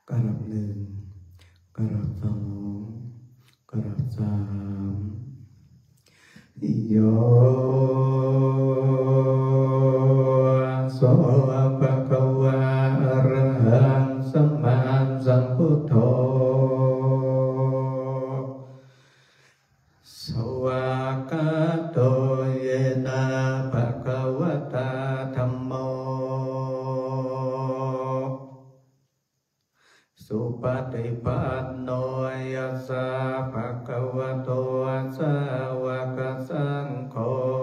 กราบหนึ่งกราบสองกราบสามโยโสภะคะวะอะระหังสัมมาสัมพุทโธสวากขาโตเยนะภะคะวะตาธัมโมสุปฏิปันโนยัสสะภะคะวะโตสาวกสังโฆ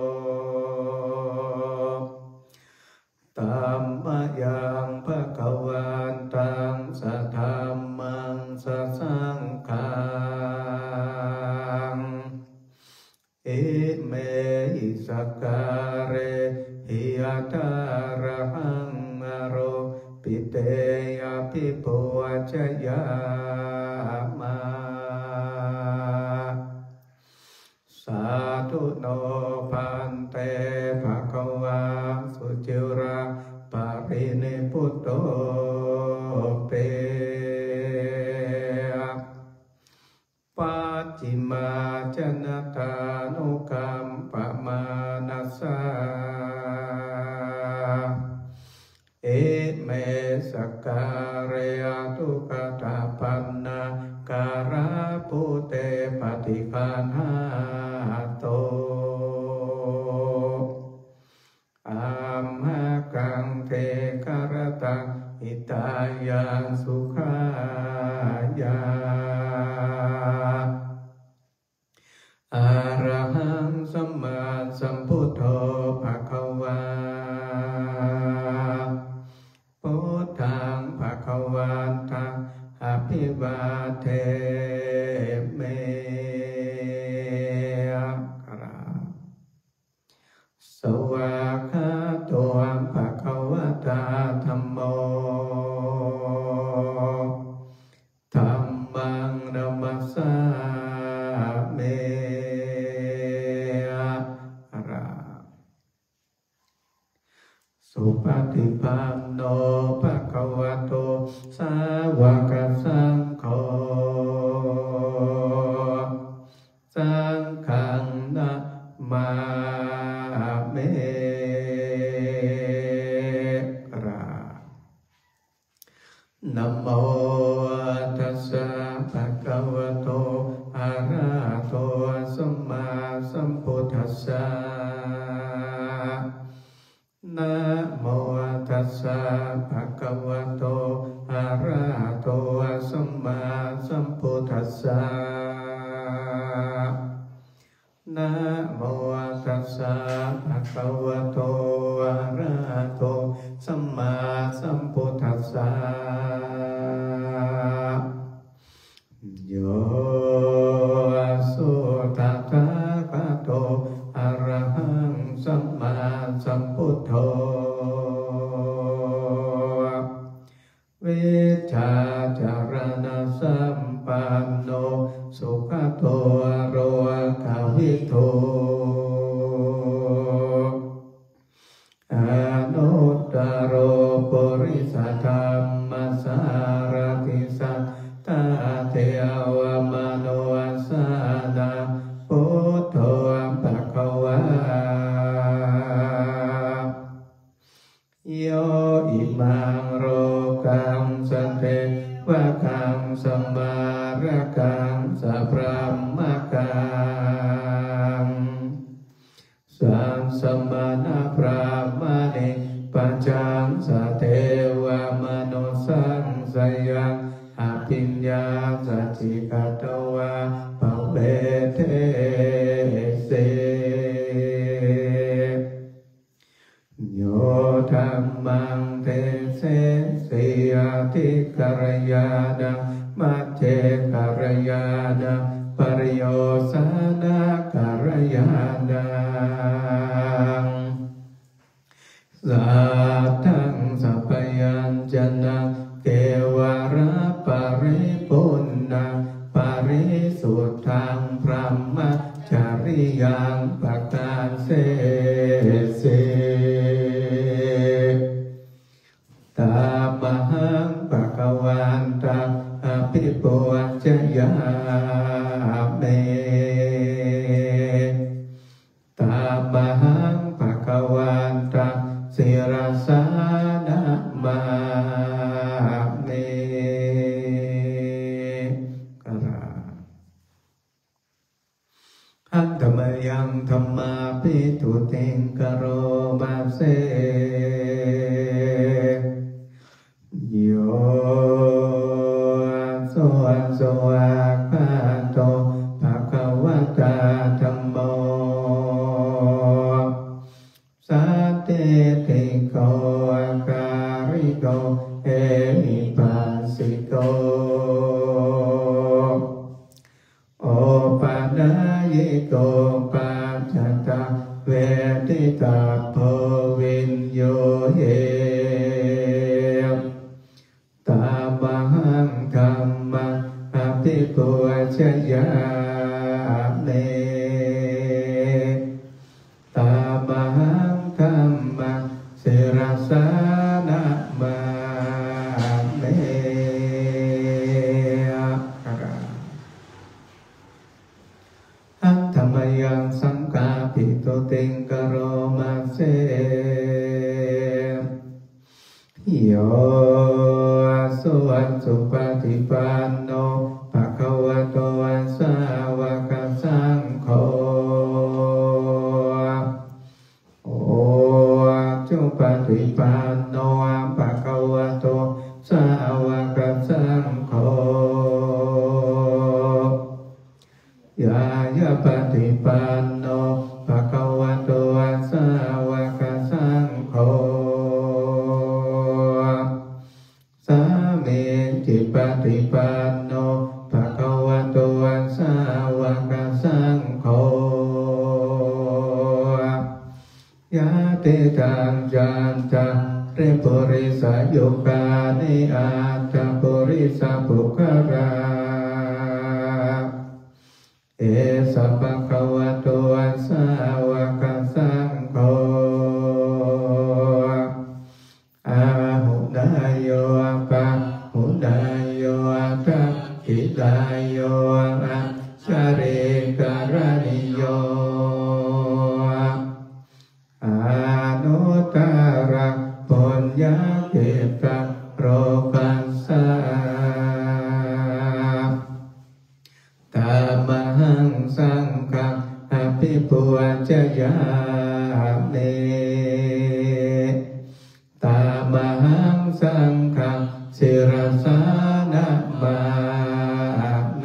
ธัมมยังภะคะวันตังสัทธัมมังสัสสังฆังอิเมหิสักการะหิยะตาระหังมโรปิเตยะภิปุวัจยามะสาธุโนภันเตภะคะวะสุจิระปารินิพพุตโตเปปัจจิมาจนตานุกัมปะมานัสสะเอเมสการะทุกตาปันนาการะปุเตปฏิคันหาโตอัมหะกังเทกรตังอิตายังสุขายาอะระหังสัมมาสัมพุทโธภะคะวาพุทธังภะคะวันตังอภิวาเทเมสวากขาโตภะคะวะตาธัมโมธัมมังนัมมัสสามิสุปฏิปันโนภะคะวะโตสาวกสังโฆสังฆังนะมาเมนะโมตัสสะภะคะวะโตอะระหะโตสัมมาสัมพุทธัสสะนะโมตัสสะภะคะวะโตอะระหะโตสัมมาสัมพุทธัสสะนะโมตัสสะภะคะวะโตอะระหะโตสัมมาสัมพุทธัสสะโยสุตถาคโตอะระหังสัมมาสัมพุทโธวิชาจารณสัมปันโนสุขโตโรกาวิโตอนุตตโรปุริสธรรมสารติสัทธาเทวมโนสานาพุทโธภะคะวะโยอิมังโรกังสเตวะกังสมาระกังสัพพะมะกังสังสมานะพระมณิปัญจังสเทวมโนสังสยังอภิญญาสัจจิกตวะภเวเทเสโยธัมมังเทเสสิยติกรยานังมัจเจกรยานังปริโยสานกรยานังสัทธังสัพยัญจนะเกวระปริปุณังปริสุทธังพรหมจริยังปะกาเสเสตามหังภะคะวันตังกโรมาเสโยโสโสอาคาโตภะคะวะตาธัมโมสัตเตติโกอาการิโกเอหิปัสสิโกโอปัญญิโกปัจจตเวทิตาโพวินโยเยตามังธัมมังอภิปุชยาเนตามังธัมมังศิรสานะมาเนอัตถมยังสังฆาปิโตติงกโรมาเสโยสุวัสสุปฏิปันโนภะคะวะโตสาวกสังโฆโอจุปฏิปันโนภะคะวะโตสาวกสังโฆยายะปฏิปันโนภะคะวะโตสาวกสังโฆสามีจิปฏิปันโนภะคะวะโตสาวกสังโฆยะติตังจันตังเรปุริสายุกานิอาตปุริสปุคราเอสัพพะคะวะโตสาวกสังโฆอาหุนายโยปะหุนายโยทักขิตายโยอัจฉริการณิโยอนุตตระปุญญเกตังโรกัสสะตามหังสังฆังอภิปุชยาเนตามหังสังฆังศิรสานะมาเน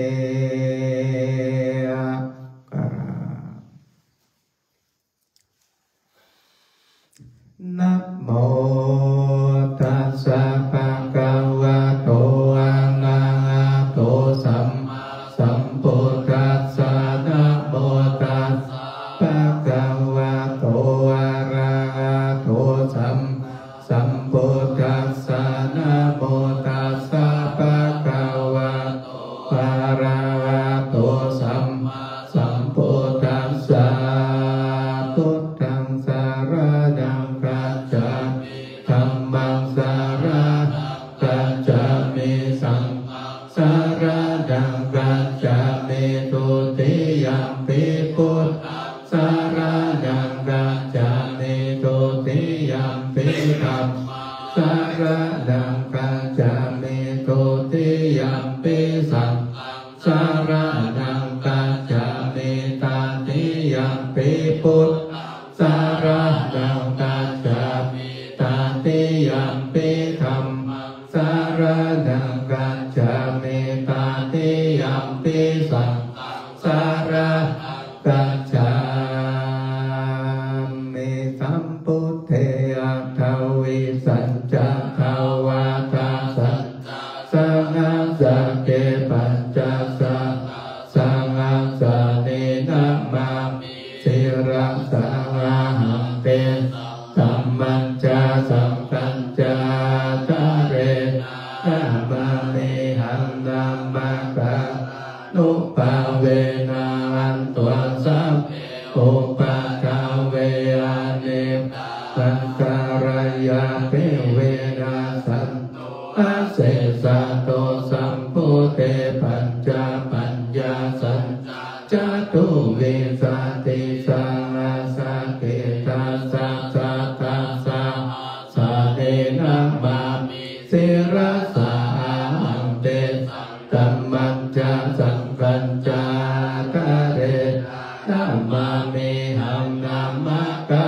นะโมตัสสะภะคะวะโตอะระหะโตสัมมาสัมพุทธัสสะนะโมตัสสะภะคะวะโตอะระหะโตสัมมาสัมพุทธัสสะนะโมตัสสะภะคะวะโตอะระหะโตสัมมาสัมพุทธัสสะพุทธังสารนังกัจฉามิธัมมังสารนังกัจฉามิสังฆังสารนังกัจฉามิทุติยัมปิพุทธังสารนังกัจฉามิทุติยัมปิธัมมังสารนังกัจฉามิทุติยัมปิสังฆังสารนังกัจฉามิตติยัมปิพุทธังสารนังกัจฉามิตติยัมปิธัมมังสารนังกัจฉามิตติยัมปิสังฆังสารนังกัจฉามิสัมพุทเทอะทวิสัจจะทวาทาสัจจะสังฆสะเกปัญจสะสังฆสะเนนะมามิศิระสังฆังเตสัมมัญจาสัมกัญจาทะเรนะมามิหันนัมมะกะนุปาเวนะอันตัวสัพเพอุปาทาเวอะเนสังการยาเปเวนะสันโตอาเสสะโตสัมพุเตปัญจปัญญาสัจจตุวิสัตติสังอาสะเกตัสสะสัตตะสะสะเนนะมามิศิระสะหังเตสัมมัญจสังกัญจาทะเรนะมามิหังนัมมะกะ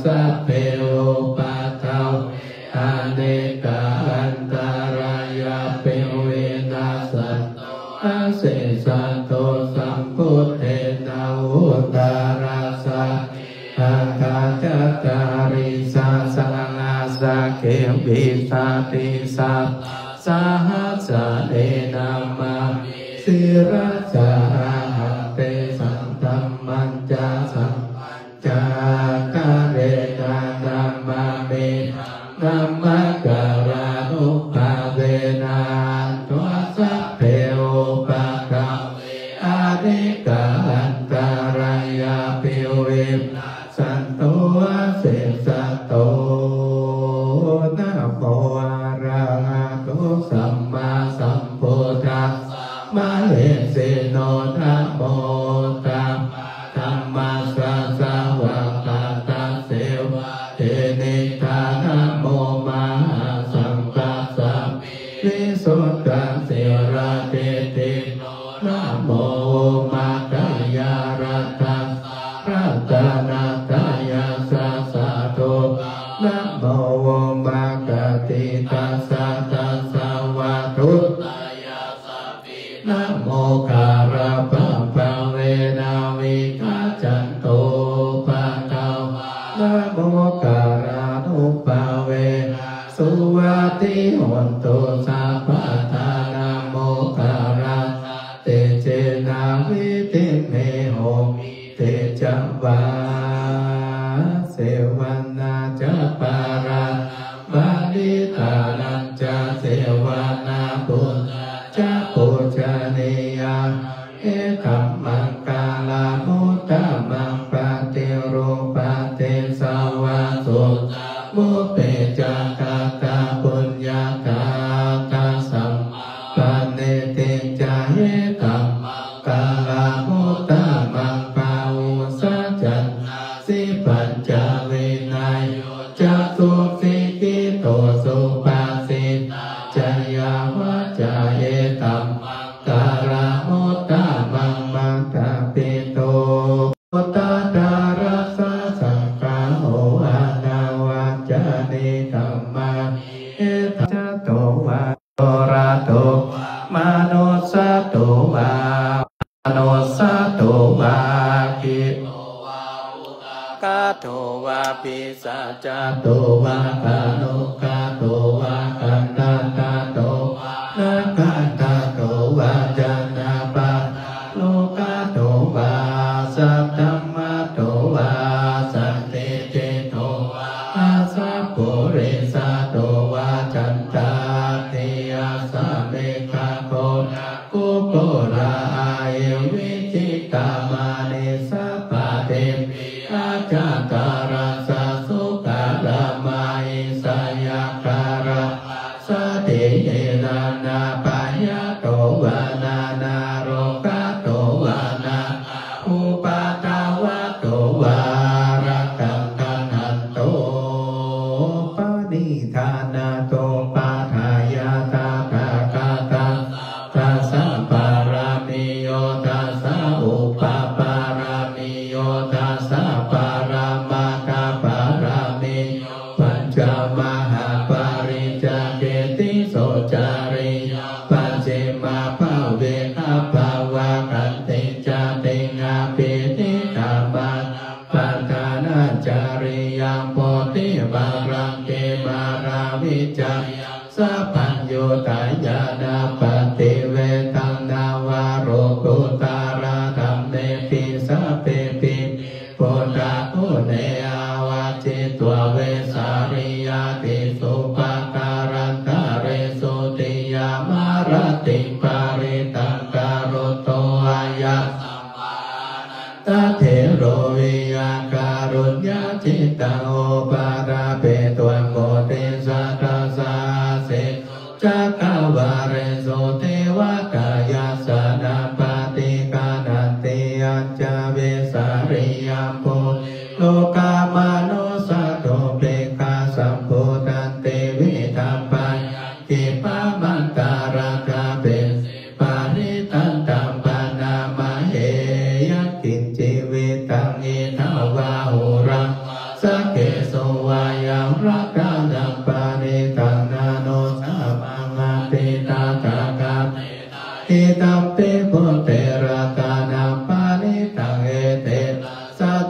สัพเพอุปัฏฐาวอเนกาอันตรายาเปเวนัสสันโตอาเสสันโตสัมพุทเทนะอุตตรัสสะอาคาจัตตาริสาสังอาสะเขวิสาติสัพสาหัสสะเดนะมาสิรัสสะอาหันเตสังธัมมัญจาสังจากาเรนานามาเมนัมมะการานุภาเวนะตัวสัพเพอุปะคะอาเนกาอันตรายาปิเวสันโตเสสัตโตนะโมอะระหะโตสัมมาสัมพุทธัสสะมะเหสิโนนะโมตัสสะธัมมัสสะสาวกตัสเสวะเทนิทานะโมมหาสังฆัสสะวิสุทธัสสิระเตตินะโมมัคคายารัตถัสสะรัตนาตายาสัสสะโตนะโมมัคคติตัสสะตัสสะวะทุตายาสัพพินะโมคาราปะปะเวนะวิกัจจันโตปะกวานะโมคารานุปะเวสุวัติโหนตุสัพพะทานะโมคาราเตเจนะวิติเมโหเตจัมวาเสวันนาจะปาราบาลิตานันจะเสวนาปุญจะปุจเนยาเอกัมมังกาลามุตตะมังปะเตโรปะเตสาวาสุมุเปจักาตาปุญญาตาตาสัมปันเนติจาเยกัมมังกาลามุตตะมังปะอุสัจจันสิปัญจเวนัยจักสุสิกิโตสุปาสิตจยาวะจาเยตัมมังกาลามุตตะมังมัตตปิโตมุตตะดารัสสะสังฆาโหอะนาวาจานิธัมมาเอตัจโตวะโตระโตมโนสัตโตวามโนสัตโตวาคิกาโตวาปิสัจจโตวาคาโนกาโตวาคันตาตาโตนาคาตาโตวาจานาปะโลกาโตวาสัพธัมมาโตวาสันติเจโตวาอาสัพปุริสาโตวาจันตาติอาสาเมฆาโกนากุโกราอาเอวิจิตามานิสัพพะเทมิอาจาการัสสะสุการามาอิสยาการะสติเยนานาปัญญาโตวานานาโรกาโตวานาอุปาทาวะโตวาระกังตันหันโตปณิธานาโตปาทายาตาตากาตาตัสสะปารามิโยตัสสะอุปปารามิโยตัสสะปารามาคาปารามิปัญจมหาปาริจาเกติโสจาริปัญเจมาภาเวนะภาวะกันติจาติงาปิติธรรมาปัฏฐานาจาริยังโพธิบารังเกมาราวิจัยสัพพัญโยตายานาปฏิเวทังนาวาโรกุตาราธัมเมปิสัพเพปิปุตตะปุเนอาวาจิตวเวสาริยาติสุปะการันตะเรสุติยามารติปาริตังการุโตอายัสสัมมานันตเถโรวิยาการุญญาจิตตังโอปาราเปตวโกติสัตตสาสิจักขวาเรโสเทวกายาสนาปฏิกานันติอัญจเวสาริยามโพโลกามโนสัตโตเปกาสัมพุตันเตวิธัมปัญกิปะมันตาราคาเปปาริตันตัมปนามเหยักขินจิวิตังอิทาวาหุรังสักเก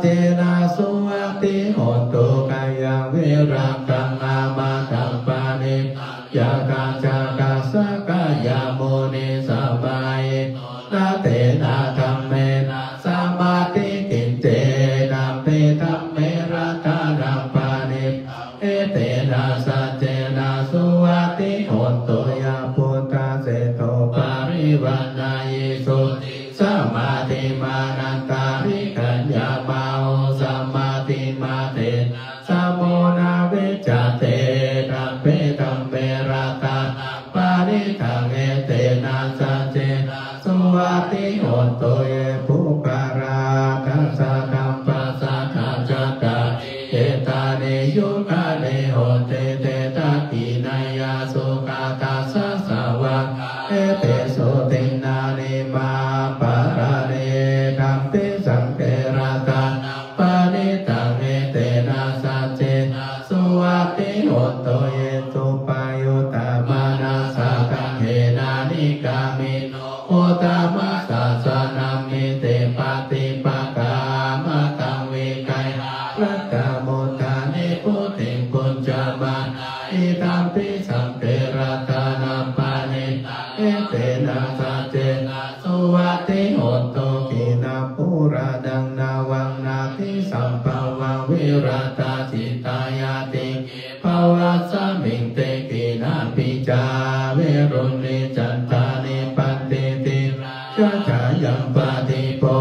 เจนะสุวัติโหตุกายังวิรังกังอามาตังปานิยากาจากาสกายาโมนิสบายนาเตนะธรรมเมนะสมาธิกินเจนะเปธรรมเมรัตนาปานิเอเตนะสัจเจนะสุวัติโหตุยาพุทธเสโตปาริวันนายิสุสมาธิมานันตาริกัญญามาโอสมาธิมาเตสโมนาเวจเตตัมเปตัมเปราตาปาริทังเอเตนะสัจเจนะสุวัติโหตุเยภูการาทัสสะธัมปัสสะทัจจตาเอตาเนยุกาเนโหเตเตตากินายาสุขาตัสสะสวะเอเตโสตินานิมาปาราเนธัมปิสังเกราตาปานิตังเอเตนะสัจเจนะสุวัติโหตุเยตุปายุตตมานาสาตังเหนานิกามิโนโอตมัสสะสนามิเตปฏิปกามตังวิกัยรัตตมุตตานิพุติปุญจมาอิตัมปิสังเกราตานัมปานิเอเตนะสัจเจนะสุวัติโหตุกินาปุราดังนาวังนาทิสัมภวังวิรัตาจิตายาติภวัสสมิงเตกินาปิจาเวรุณิจันตานิปันติติชะชายัมปาติโป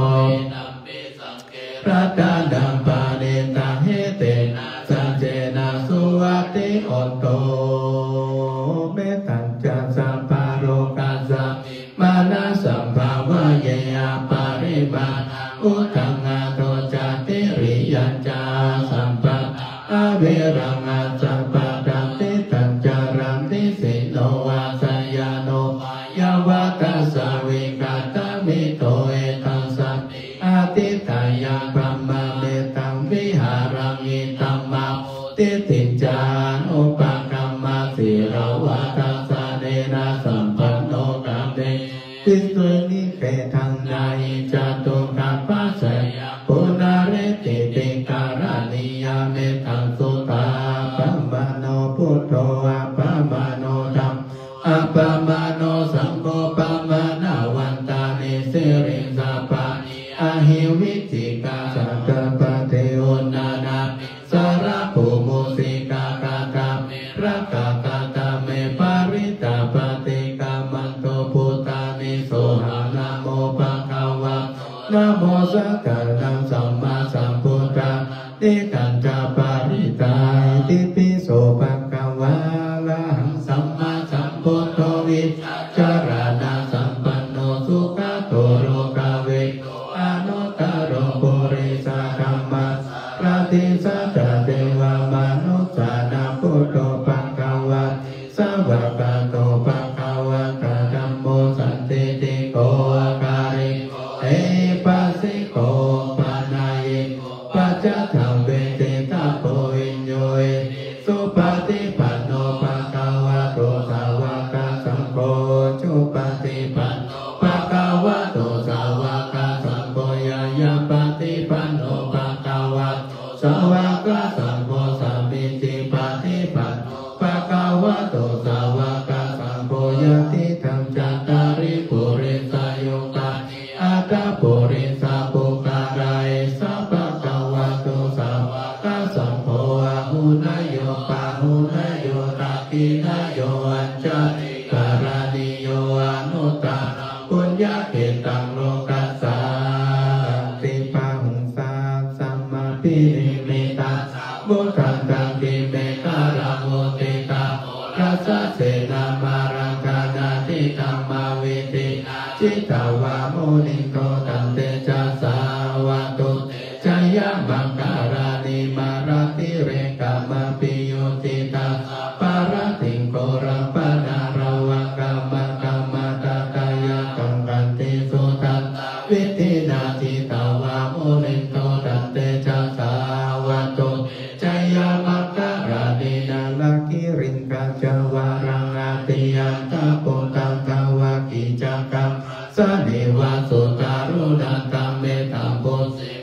รัตดัมปาเนตังเฮเตนะสัจเจนะสุวัติโหตุเมตัญจสัมปาโรกัสสะมานะสัมภาวะเยอะปาริมาอุทังอาโตจติริยัญจาสัมปะอาเวรังอาสัมปะดังติตัญจารังติสิโนวาสยาโนยาวะตัสสะวิกัตตมิโตเอตัสสะอาทิตายังพรหมเมตังวิหารังอิตัมมาติติจานุปกรรมสิรวัตสะเนนะสัมปันโนกัมเตติสุนิเกทังนายิจตุกัปปัสสะปุนาเรติติการานิยาเมตังสุตาปัมมโนพุทโธอัปปมโนธัมอัปปมโนสังโฆปัมมนาวันตานิสิริสัพพะอหิวิจิกาสัตตปะเทโอนานาสารภูมุสิกากาตารักกากาเมปาริตาปฏิกามันโตพุทธานิโสหานะโมปะคะวะนะโมสักการังสัมมาสัมพุทธะนิกัญจปาริตาติปิโสปะคะวะละหังสัมมาสัมพุทโธวิจารณะสัมปันโนสุขโตโรกาเวอนุตตโรปุริสธัมมาปฏิสัจจะเทวมนุสสานาพุทโธปะคะวะสาวกโตปะคะวะตะธัมโมสันติติโกอาการิเอปัสสิโกปะนายิปัจจตังเวทิตาโพวิญโยสุปฏิปันโนปะคะวะโตสาวกสังโฆจุปฏิปันโนปะคะวะโตสาวกสังโฆยายาปฏิปันโนปะคะวะสาวกสังโฆสัมมิติปฏิปันโนปะคะวะโตสาวกสังโฆยะติธังจัตตาริปุริสายุกะอัตตปุริสาปุการายสัพพะคะวะโตสาวกสังโฆอะหุนายโยปะหุนายโยตักขินายโยอัญจติการานิโยอนุตตะปุญญเขตังโลกัสสาติปังสาสัมมาปิริมิตาบุตังตังกิเมการะโมติการัสสะเสนามารังกานาติธัมมาวิติจิตตวามุนิโตตันเตจัสสาวะตุจายะบังการานิมาราติเรกามปิโยติตาปาราติงโกรัมปนาราวังกามะกามะตาตายะกังกันติสุตันวิธินาจิตาวามุนิโตตันเตจัสสาวะตุจายะมังการานินาลกิริงกัจจวารังอาติยันตาปุตังทวะกิจักกังสนิวาสุตารุดันตัมเมตัมปุกเว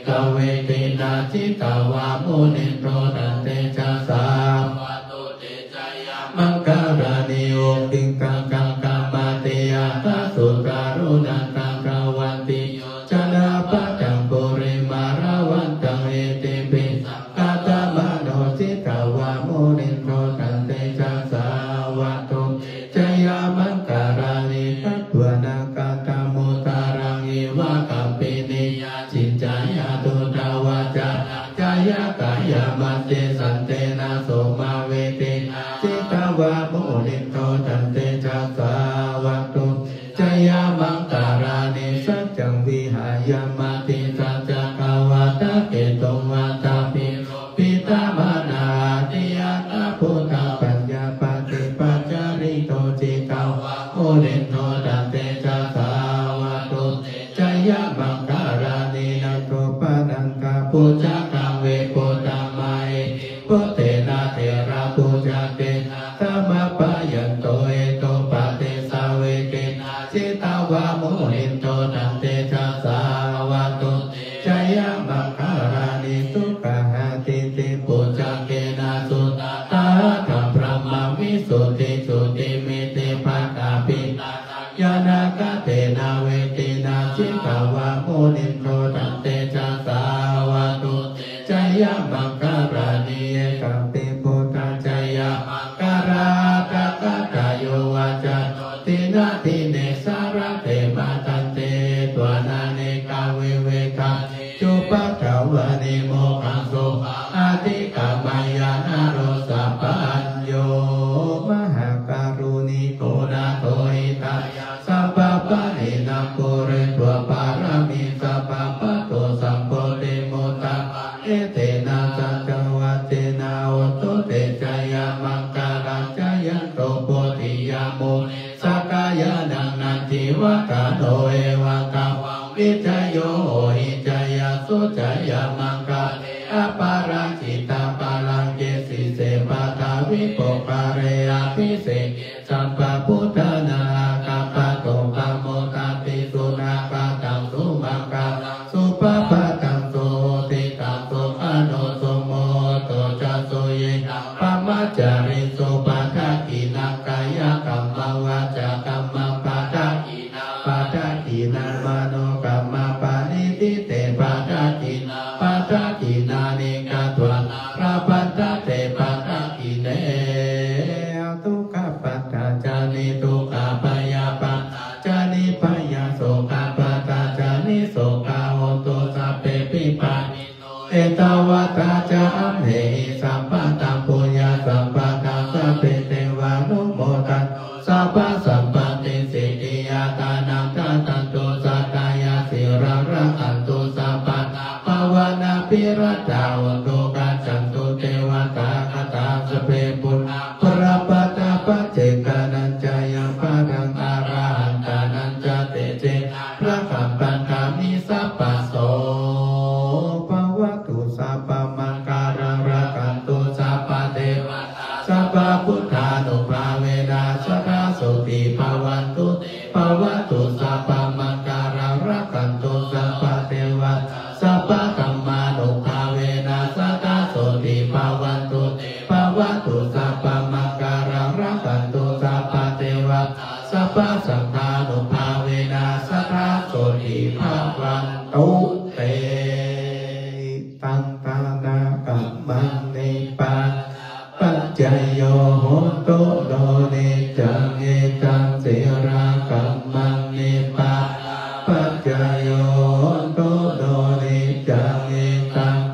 ตินาจิตาวามุนิโตตันเตจัสสาวะตุเตจายามังการานิโอปิงกังกังกัมมาเตยะตาสุการุณังกังกาวันติโยจนาปัจจังปุริมาราวันตังเอติปิกาตามโนจิตาวามุนิโตตันเตจัสสาวะตุจายามังการานิทัตวนาคาตามุตารังเอวะกัมปินิยาจินจายาตุตาวาจาจายากายามัตเตสันเตนะโสมาเวติจิตาวามุนิโตตันเตจัสสาวะตุจายามังการานิสัจจังวิหายามาติสัจจกาวาตะเกตุวัตาปิปิตามานาติยาตาพุทธปัญญาปฏิปัจจาริโตจิกาวะโอเดนโตตันเตจัสสาวะตุจายามังการานินาโตปะนังกาปุจจกังเวปุตตามาเอปุเตนะเทระปุจจเตธรรมปะยันโตเอโตปะเตสาเวเกจิตาวามุนิโตตันเตจัสสาวะตุจายามังการานิสุขหาติติปุจจเกนะสุตตาธรรมพระมวิสุทธิสุติมิติปัตตาปิยานากะเตนะเวตินาจิตาวามุนิโตตันเตจัสสาวะตุจายามังการานิเอกัมปิปุตตาจายามังการาตะกะตะโยวาจาตินาติเนสารเตมาตันเตตัวนาเนกาเวเวกาจุปัฏฐาวะนิโมขังโสอาติกามายานาโรสัพพัญโยมหาการุณิโกนาโตหิตาสัพพะปะรินาปุเรตัวปารามิสัพพะปะโตสัมโพธิโมตาเอเตนะสัจวัตเตนะโอตุเตจายามังการัจจายันโตโพธิยามุสักกายานังนันทิวะกาโตเอวะกาวังวิจโยหิจายาสุจายามังกาอปาราจิตาปาลังเกสิเสปะทาวิปปาเรอภิเสกสัมปะพุทธนาคาปะโตปะโมตาปิสุนาคาตังสุมังกาสุปะปะตังโสติตังโสอโนโสโมโตจัสโสเยปะมัจจาริโสปะทะกินังกายกัมมังวาจากัมมังปะทะกินังปะทะกินังมโนกัมมังปะนิติเตปะทะกินังปะทะกินานิกาตวะพระปัตตะเตปะทะกิเนทุกขปัตตาจานิทุกขปยาปัตตาจานิปยาโสกปัตตาจานิโสกาโหตุสัพเพปิปานิโนเอตวัตตาจามเหสัมปัตตังปุญญาสัมปัตตังสัพเพเทวานุโมทันสัพพะสัมปัติสิทธิยาตานังตาตันตุสัตตายาสิรังรักันตุสัพพะภาวนาปิรัตตาอุตุกัจจันตุเทวตาคตาสเพปุณปรปัตตาปัจเจกานัญจายาปะทังอาราหันตานัญจเตเจพระคัมปันคามิสัพพะโสภวตุสัพพะมังการังรักันตุสัพพะเทวตาสัพพะพุทธานุภาเวนะสัทธาสุติภวันตุภวตุสัพพะมังการังรักันตุสัพพะเทวตาสัพพะธัมมานุภาเวนะสัทธาสุติภวันตุภวตุสัพพะมังการังรักันตุสัพพะเทวตาสัพพะสังฆานุภาเวนะสัทธาสุติภวันตุเตตังตานากัมมังนิปาปัจจโยโหตุโลนิจังเอตังเสรากัมมังนิปาปัจจโยโหตุโลนิจังเอตัง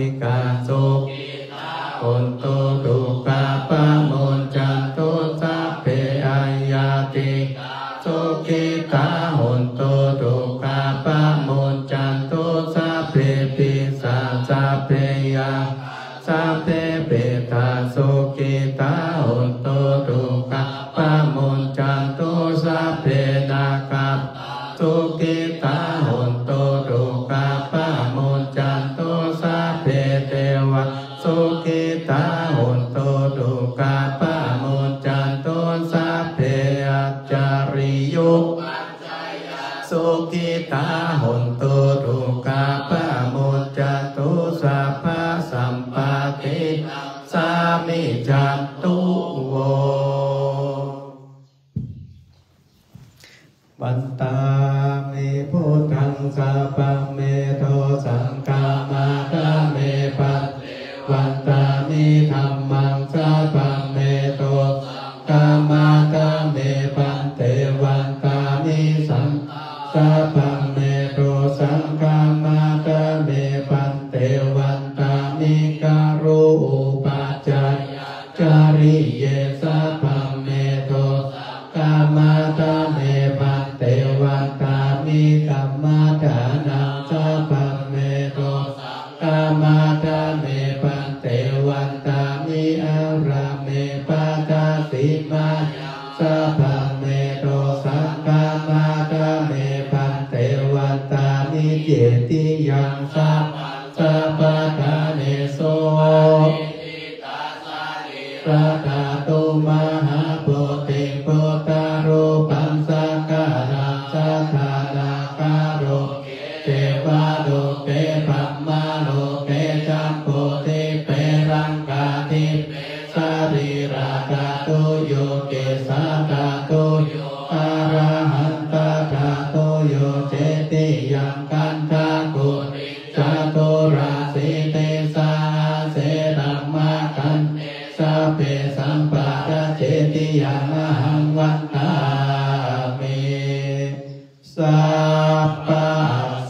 กาสุหุนตุทุกขปะโมจจันตุสัพเพอัยยติสุขิตาหุนตุทุกขปะโมจจันตุสัพเพปิสัสสัพเพยาสัพเพเปตาสุขิตาหุนตุทุกขปะโมจจันตุสัพเพนาคัสสุขิตาหุนตุทุกขปะโมจจันตุสัพเพเทวะสุขิตาหุนตุทุกขปะโมจจันตุสัพเพอัจจาริยุสุขิตาหุนตุทุกขปะโมจจันตุสัพพะสัมปติสามิจันตุโวบันตามิพุทธังสัพพะเมโทสังฆามาตาเมปัสวันตามิธัมมังสัพพะเมโทกามาตาเมปันเตวันตามิสังสัพพะเมโทสังฆามาตาเมปันเตวันตามิการุอุปัจจยจาริเยสัพพะเมโทกามาตาเมปันเตวันตามิกัมมาฐานังสัพพะเมโทกามาตาเมปันเตวันตามิอาราเมปัตตาติมาสัพพะเมโทสังฆามาตาเมปันเตวันตามิเยติยังสัพพะทาเนโสพระธาตุมหาโพธิโพธารูปังสักการะสัทธานาคาโรเทวาโลเกปัมมาโลเกจัมโพธิเปรังกาธิสรีราคาตุโยเกสาคาตุอะระหันตถาตุโยเจติยังกันทากุจตุราสีเตสาเสตัมมากันสัพเพสัมปะทะเจติยามหังวันตามิสัพพะโส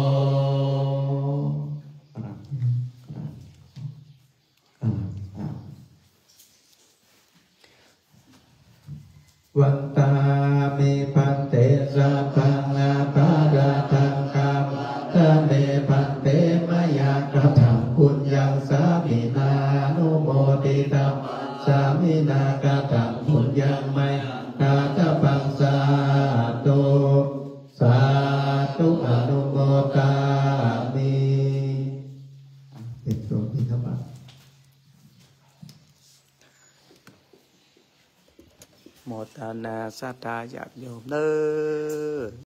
วันตามิพันเตสัพพังอาภาราทังคามตะเมพันเตมยากระถังปุญญังสามินานุโมติตัมสามินากระถังปุญญังไมตาตะปังสาธุสาธุอนุโมทามิเป็นตัวพิธภัณฑ์โมทนาสัตตาญาติโยมเด้อ